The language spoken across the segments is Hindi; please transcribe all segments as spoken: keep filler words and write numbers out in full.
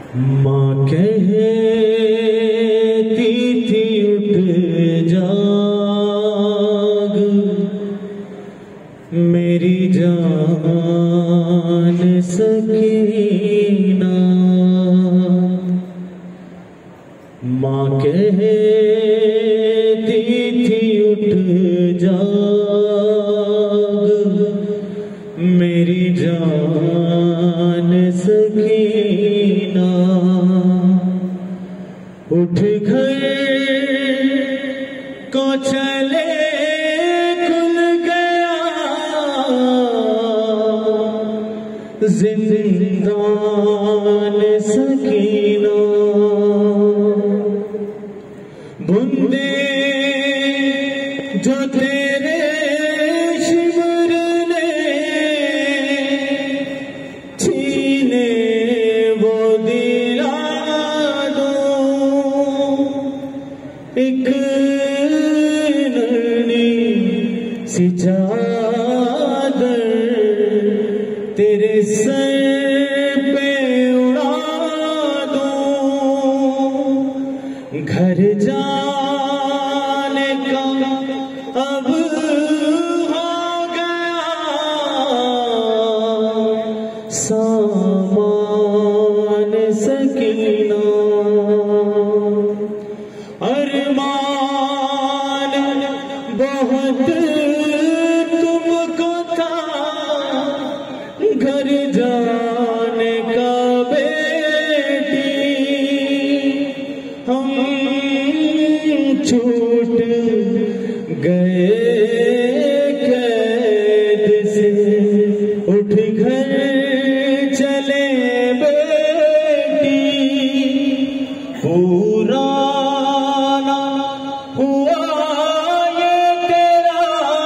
माँ कहती थी उठ जाग मेरी जान सकीना। माँ कहती थी उठ जाग मेरी जान सकीना। उठ गए को चले खुल गया जिंदान सकीना। बूंदे जो तेरे शिमर ने छीने वो दिला दो। एक नन्ही सी चादर तेरे सर पे उड़ा दो। घर जाने का अब हो गया सामान सकीना। अरमान बहुत तुमको था घर जाने का बेटी। हम छूट गए कैद से उठ घर चले बेटी। पुराना हुआ ये तेरा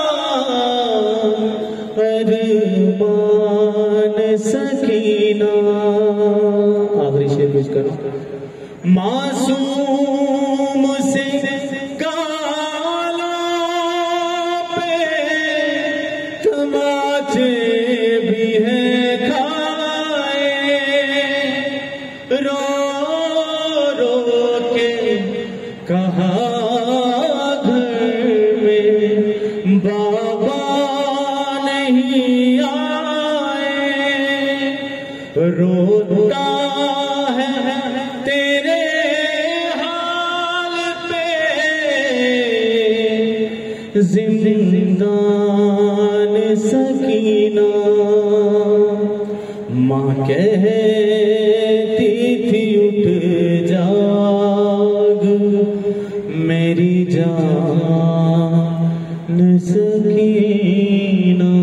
अरमान सकीना। आखिरी शेर कुछ करो। मासूम से गालों पे तमाचे भी हैं खाए। रो रो के कहा घर में बाबा नहीं आए। रोता है तेरे हाल पे जिंदान सकीना। माँ कहती थी उठ जाग मेरी जान सकीना।